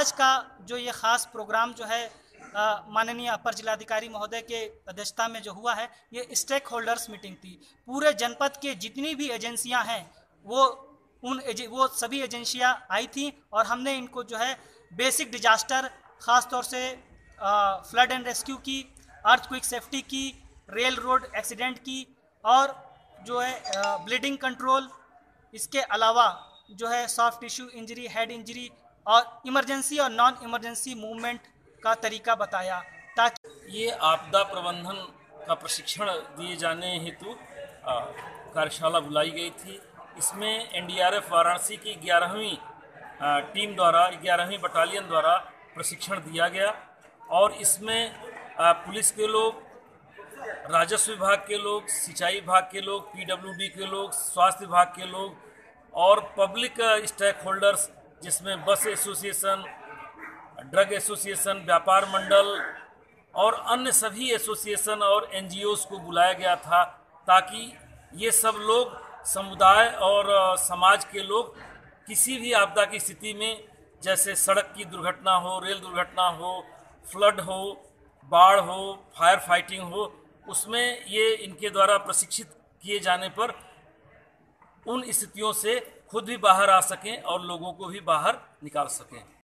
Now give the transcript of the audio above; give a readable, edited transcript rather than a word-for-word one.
आज का जो ये ख़ास प्रोग्राम जो है माननीय अपर जिलाधिकारी महोदय के अध्यक्षता में जो हुआ है, ये स्टेक होल्डर्स मीटिंग थी। पूरे जनपद के जितनी भी एजेंसियां हैं वो सभी एजेंसियां आई थी और हमने इनको जो है बेसिक डिजास्टर, ख़ास तौर से फ्लड एंड रेस्क्यू की, अर्थक्वेक सेफ्टी की, रेल रोड एक्सीडेंट की और जो है ब्लीडिंग कंट्रोल, इसके अलावा जो है soft tissue injury, head injury और इमरजेंसी और नॉन इमरजेंसी मूवमेंट का तरीका बताया, ताकि ये आपदा प्रबंधन का प्रशिक्षण दिए जाने हेतु कार्यशाला बुलाई गई थी। इसमें एनडीआरएफ वाराणसी की 11वीं टीम द्वारा 11वीं बटालियन द्वारा प्रशिक्षण दिया गया और इसमें पुलिस के लोग, राजस्व विभाग के लोग, सिंचाई विभाग के लोग, पीडब्ल्यूडी के लोग, स्वास्थ्य विभाग के लोग और पब्लिक स्टेक होल्डर्स, जिसमें बस एसोसिएशन, ड्रग एसोसिएशन, व्यापार मंडल और अन्य सभी एसोसिएशन और एनजीओस को बुलाया गया था, ताकि ये सब लोग, समुदाय और समाज के लोग किसी भी आपदा की स्थिति में, जैसे सड़क की दुर्घटना हो, रेल दुर्घटना हो, फ्लड हो, बाढ़ हो, फायर फाइटिंग हो, उसमें ये इनके द्वारा प्रशिक्षित किए जाने पर उन स्थितियों से खुद भी बाहर आ सकें और लोगों को भी बाहर निकाल सकें।